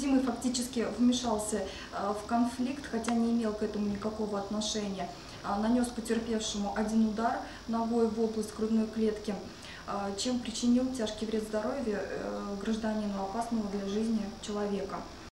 Подсудимый фактически вмешался в конфликт, хотя не имел к этому никакого отношения. Нанес потерпевшему один удар ногой в область грудной клетки, чем причинил тяжкий вред здоровью гражданину, опасного для жизни человека.